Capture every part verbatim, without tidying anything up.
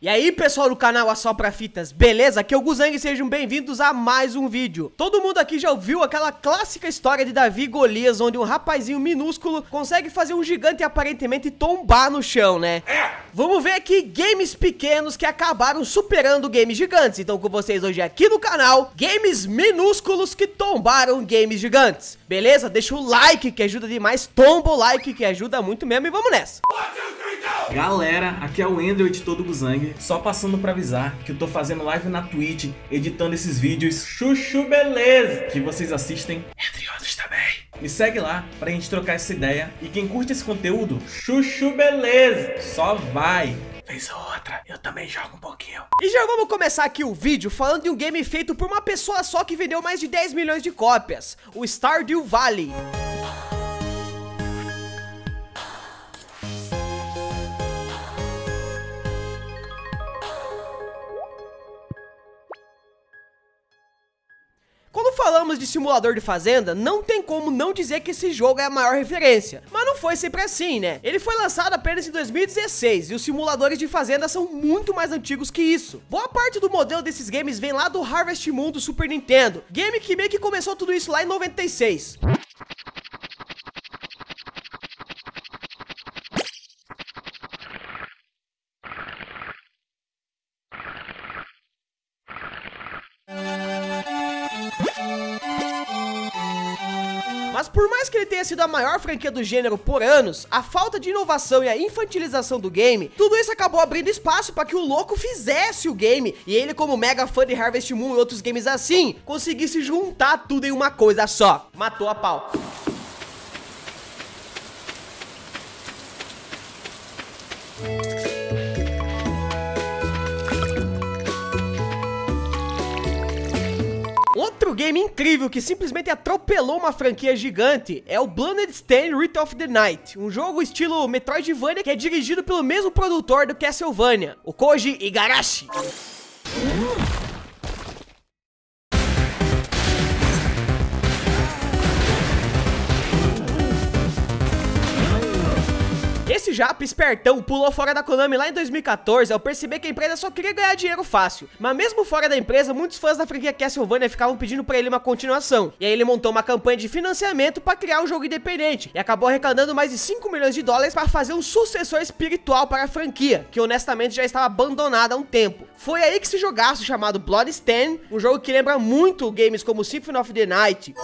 E aí pessoal do canal Assopra Fitas, beleza? Aqui é o Guzang e sejam bem-vindos a mais um vídeo. Todo mundo aqui já ouviu aquela clássica história de Davi e Golias, onde um rapazinho minúsculo consegue fazer um gigante aparentemente tombar no chão, né? Vamos ver aqui games pequenos que acabaram superando games gigantes. Então com vocês hoje aqui no canal, games minúsculos que tombaram games gigantes. Beleza? Deixa o like que ajuda demais, tomba o like que ajuda muito mesmo e vamos nessa. Galera, aqui é o Ender, o editor do Guzang. Só passando pra avisar que eu tô fazendo live na Twitch, editando esses vídeos chuchu beleza, que vocês assistem, entre outros também. Me segue lá pra gente trocar essa ideia. E quem curte esse conteúdo, chuchu beleza, só vai. Vez ou outra, eu também jogo um pouquinho. E já vamos começar aqui o vídeo falando de um game feito por uma pessoa só que vendeu mais de dez milhões de cópias, o Stardew Valley. Quando falamos de simulador de fazenda, não tem como não dizer que esse jogo é a maior referência. Mas não foi sempre assim, né? Ele foi lançado apenas em dois mil e dezesseis e os simuladores de fazenda são muito mais antigos que isso. Boa parte do modelo desses games vem lá do Harvest Moon do Super Nintendo, game que meio que começou tudo isso lá em noventa e seis. Mas por mais que ele tenha sido a maior franquia do gênero por anos, a falta de inovação e a infantilização do game, tudo isso acabou abrindo espaço para que o louco fizesse o game, e ele, como mega fã de Harvest Moon e outros games assim, conseguisse juntar tudo em uma coisa só. Matou a pau. Outro game incrível que simplesmente atropelou uma franquia gigante é o Bloodstained Rite of the Night, um jogo estilo Metroidvania que é dirigido pelo mesmo produtor do Castlevania, o Koji Igarashi. Esse japa espertão pulou fora da Konami lá em dois mil e quatorze ao perceber que a empresa só queria ganhar dinheiro fácil. Mas mesmo fora da empresa, muitos fãs da franquia Castlevania ficavam pedindo pra ele uma continuação. E aí ele montou uma campanha de financiamento pra criar um jogo independente e acabou arrecadando mais de cinco milhões de dólares pra fazer um sucessor espiritual para a franquia, que honestamente já estava abandonada há um tempo. Foi aí que esse jogaço chamado Bloodstained, um jogo que lembra muito games como Symphony of the Night,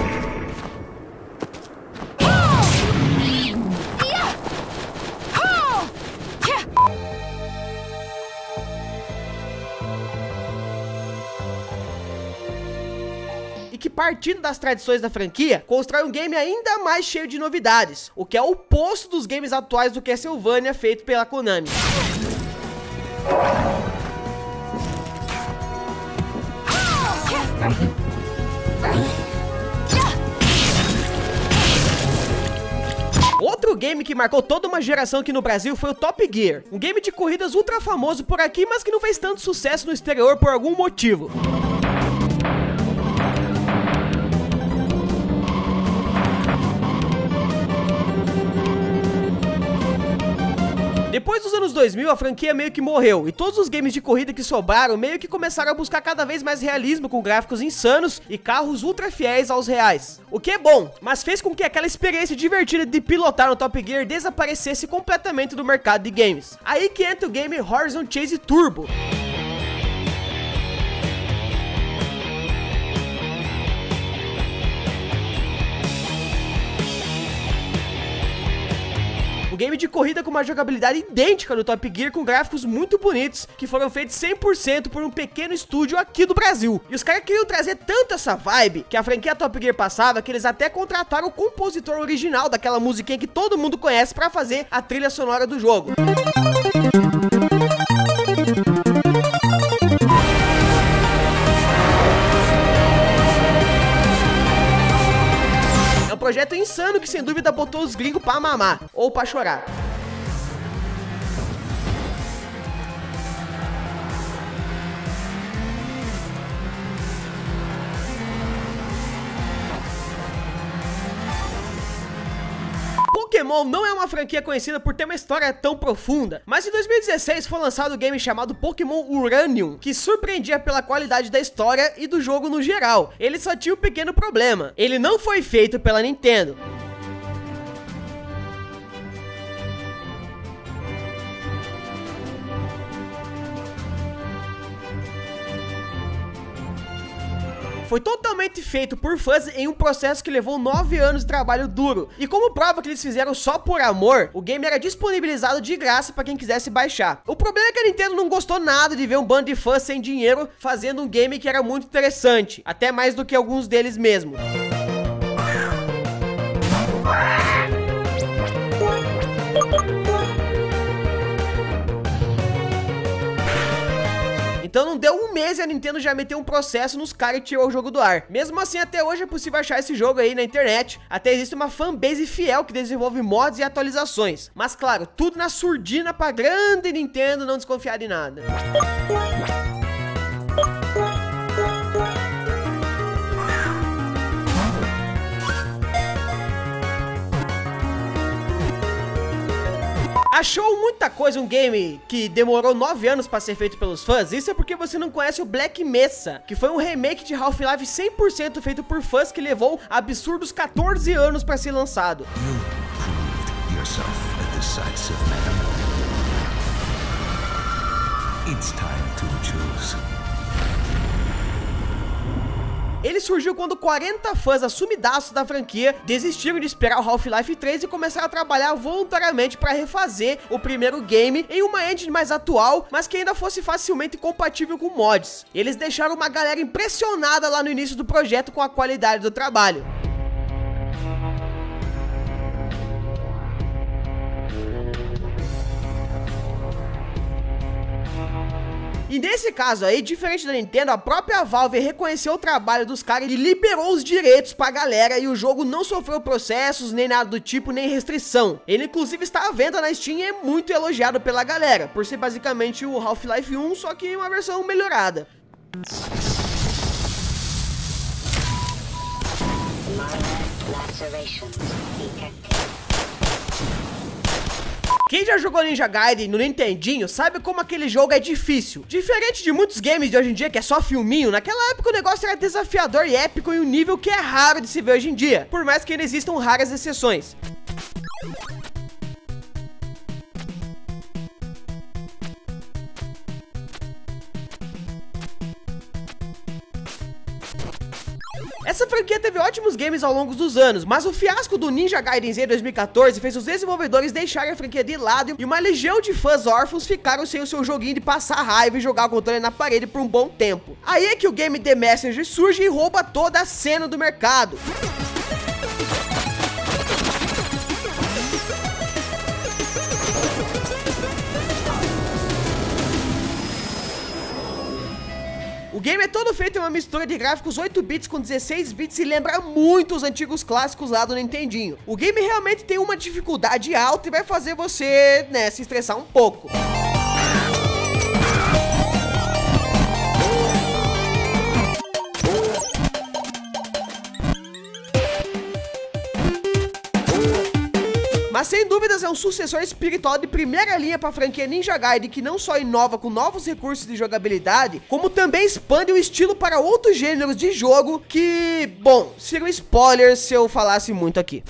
e que, partindo das tradições da franquia, constrói um game ainda mais cheio de novidades, o que é o oposto dos games atuais do Castlevania feito pela Konami. Outro game que marcou toda uma geração aqui no Brasil foi o Top Gear, um game de corridas ultra famoso por aqui, mas que não fez tanto sucesso no exterior por algum motivo. Depois dos anos dois mil, a franquia meio que morreu, e todos os games de corrida que sobraram meio que começaram a buscar cada vez mais realismo, com gráficos insanos e carros ultra fiéis aos reais. O que é bom, mas fez com que aquela experiência divertida de pilotar no Top Gear desaparecesse completamente do mercado de games. Aí que entra o game Horizon Chase Turbo. Um game de corrida com uma jogabilidade idêntica do Top Gear, com gráficos muito bonitos, que foram feitos cem por cento por um pequeno estúdio aqui do Brasil. E os caras queriam trazer tanto essa vibe que a franquia Top Gear passava, que eles até contrataram o compositor original daquela musiquinha que todo mundo conhece pra fazer a trilha sonora do jogo. É um projeto insano que sem dúvida botou os gringos pra mamar, ou pra chorar. Pokémon não é uma franquia conhecida por ter uma história tão profunda, mas em dois mil e dezesseis foi lançado o game chamado Pokémon Uranium, que surpreendia pela qualidade da história e do jogo no geral. Ele só tinha um pequeno problema: ele não foi feito pela Nintendo. Foi totalmente feito por fãs em um processo que levou nove anos de trabalho duro. E como prova que eles fizeram só por amor, o game era disponibilizado de graça para quem quisesse baixar. O problema é que a Nintendo não gostou nada de ver um bando de fãs sem dinheiro fazendo um game que era muito interessante, até mais do que alguns deles mesmo. Então não deu um mês e a Nintendo já meteu um processo nos caras e tirou o jogo do ar. Mesmo assim, até hoje é possível achar esse jogo aí na internet. Até existe uma fanbase fiel que desenvolve mods e atualizações. Mas claro, tudo na surdina pra grande Nintendo não desconfiar de nada. Achou muita coisa um game que demorou nove anos pra ser feito pelos fãs? Isso é porque você não conhece o Black Mesa, que foi um remake de Half-Life cem por cento feito por fãs que levou absurdos quatorze anos pra ser lançado. Ele surgiu quando quarenta fãs assumidaços da franquia desistiram de esperar o Half-Life três e começaram a trabalhar voluntariamente para refazer o primeiro game em uma engine mais atual, mas que ainda fosse facilmente compatível com mods. Eles deixaram uma galera impressionada lá no início do projeto com a qualidade do trabalho. E nesse caso aí, diferente da Nintendo, a própria Valve reconheceu o trabalho dos caras e liberou os direitos pra galera, e o jogo não sofreu processos, nem nada do tipo, nem restrição. Ele inclusive está à venda na Steam e é muito elogiado pela galera, por ser basicamente o Half-Life um, só que uma versão melhorada. Quem já jogou Ninja Gaiden no Nintendinho sabe como aquele jogo é difícil. Diferente de muitos games de hoje em dia que é só filminho, naquela época o negócio era desafiador e épico em um nível que é raro de se ver hoje em dia, por mais que ainda existam raras exceções. Essa franquia teve ótimos games ao longo dos anos, mas o fiasco do Ninja Gaiden Z dois mil e quatorze fez os desenvolvedores deixarem a franquia de lado e uma legião de fãs órfãos ficaram sem o seu joguinho de passar raiva e jogar o controle na parede por um bom tempo. Aí é que o game The Messenger surge e rouba toda a cena do mercado. O game é todo feito em uma mistura de gráficos oito bits com dezesseis bits e lembra muito os antigos clássicos lá do Nintendinho. O game realmente tem uma dificuldade alta e vai fazer você, né, se estressar um pouco. Mas sem dúvidas é um sucessor espiritual de primeira linha para a franquia Ninja Gaiden, que não só inova com novos recursos de jogabilidade, como também expande o estilo para outros gêneros de jogo que, bom, seria um spoiler se eu falasse muito aqui.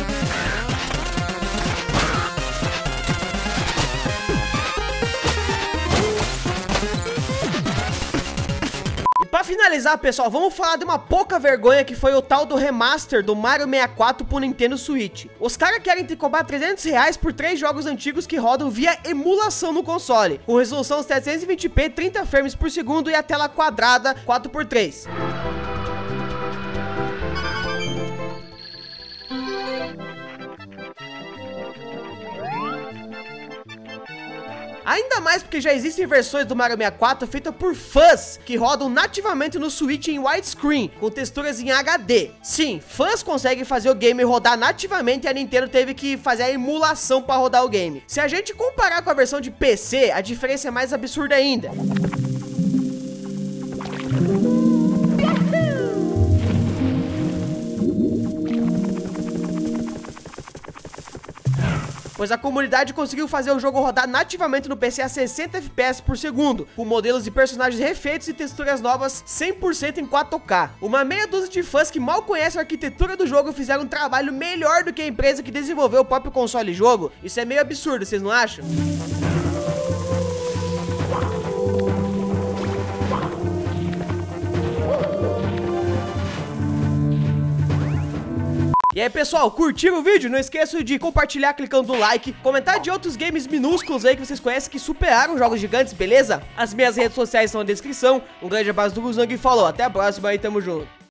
Pra finalizar, pessoal, vamos falar de uma pouca vergonha que foi o tal do remaster do Mario sessenta e quatro pro Nintendo Switch. Os caras querem te cobrar trezentos reais por três jogos antigos que rodam via emulação no console, com resolução setecentos e vinte p, trinta frames por segundo e a tela quadrada quatro por três. Ainda mais porque já existem versões do Mario sessenta e quatro feitas por fãs que rodam nativamente no Switch em widescreen, com texturas em H D. Sim, fãs conseguem fazer o game rodar nativamente e a Nintendo teve que fazer a emulação para rodar o game. Se a gente comparar com a versão de P C, a diferença é mais absurda ainda. pois a comunidade conseguiu fazer o jogo rodar nativamente no P C a sessenta F P S por segundo, com modelos e personagens refeitos e texturas novas cem por cento em quatro K. Uma meia dúzia de fãs que mal conhecem a arquitetura do jogo fizeram um trabalho melhor do que a empresa que desenvolveu o próprio console e jogo. Isso é meio absurdo, vocês não acham? E aí pessoal, curtiram o vídeo? Não esqueçam de compartilhar clicando no like, comentar de outros games minúsculos aí que vocês conhecem que superaram jogos gigantes, beleza? As minhas redes sociais estão na descrição. Um grande abraço do Guzang e falou, até a próxima e tamo junto.